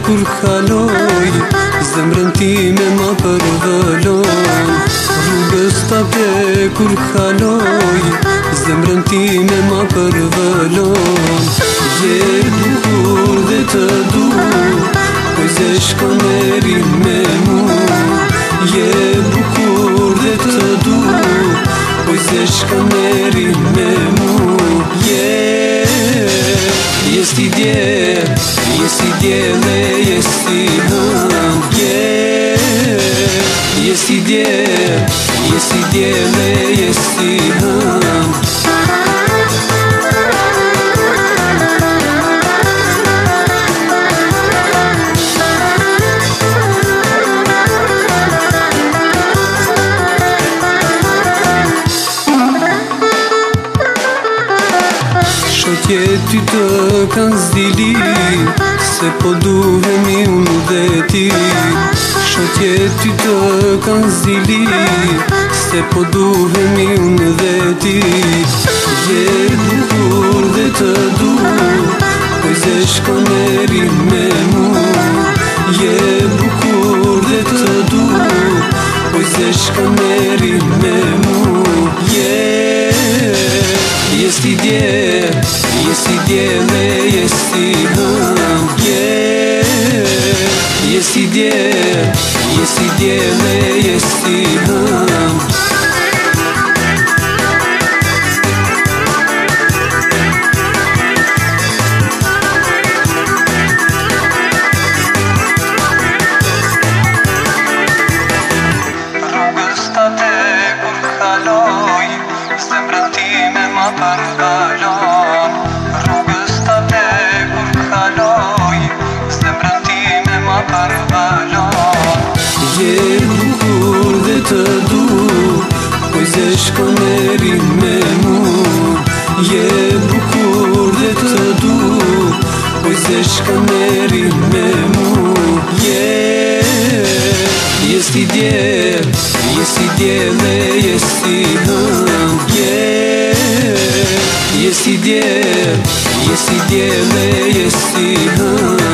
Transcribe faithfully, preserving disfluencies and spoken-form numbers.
kur kaloj, zemrën time ma përvëllon. Rrugës tate kur kaloj, zemrën time ma përvëllon. Je bukur dhe të du, poj ze shkon erin me mu. Je bukur dhe të du, poj ze shkon erin me mu. Jes ti dje, jes ti dje dhe jes ti hën. Jes ti dje, jes ti dje dhe jes ti hën. Shotje ty të kanë zdili, se po duhemi unë dhe ti. Shotje ty të kanë zdili, se po duhemi unë dhe ti. Je bukur dhe të du, poj ze shkon erin me mu. Je bukur dhe të du, poj ze shkon erin me mu. Jes ti dje, jes ti dje dhe jes ti hën. Jes ti dje, jes ti dje dhe jes ti hën. Rrugës tate kur kaloj, zemrën time ma përvëllon. Rrugës tate kur kaloj, zemrën time ma përvëllon. Je bukur dhe të du, poj ze shkon erin me mu. Je bukur dhe të du, poj ze shkon erin me mu. Jes ti dje, jes ti dje dhe jes ti hën. Jes ti dje, jes ti dje dhe jes ti hën.